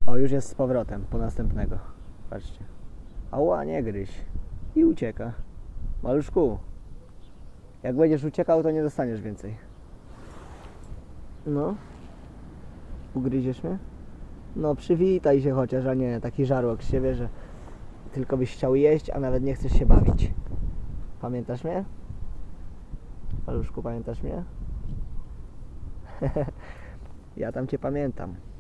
O, już jest z powrotem po następnego. Patrzcie. Ała, nie gryź. I ucieka. Maluszku, jak będziesz uciekał, to nie dostaniesz więcej. No. Ugryziesz mnie? No przywitaj się chociaż, a nie taki żarłok z siebie, że tylko byś chciał jeść, a nawet nie chcesz się bawić. Pamiętasz mnie? Maluszku, pamiętasz mnie? Ja tam cię pamiętam.